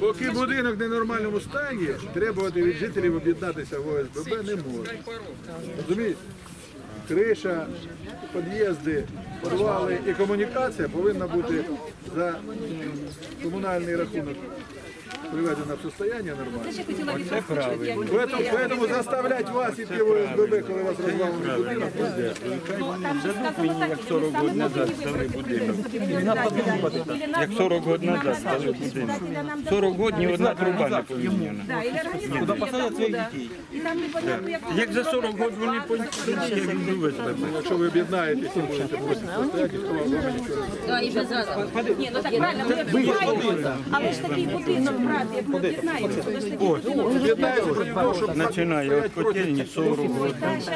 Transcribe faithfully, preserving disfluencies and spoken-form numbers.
Поки будинок в ненормальному стані, требувати від жителів об'єднатися в О С Б Б не можна. Розумієте? Криша, під'їзди, підвали і комунікація повинна бути за комунальний рахунок приведена в состояние нормально. Це правильно. Поэтому, поэтому заставлять вас идти в О С Б Б, коли вас розбавлений будинок, нельзя. Дадуть мені, як сорок років назад стали будинок. Як сорок років назад стали будинок. сорок років ні одна труба не поміняна. Куди посадять своїх дітей? Як за сорок років вони поміняли, як вони визвали. Якщо ви об'єднаєтеся і будете просити состояние, то вам нічого не буде. Ні, ну так правильно, ми об'єднаємося, але ж такий будинок брати, як ми об'єднаємося, то ж тоді Починає від котельні сорок років.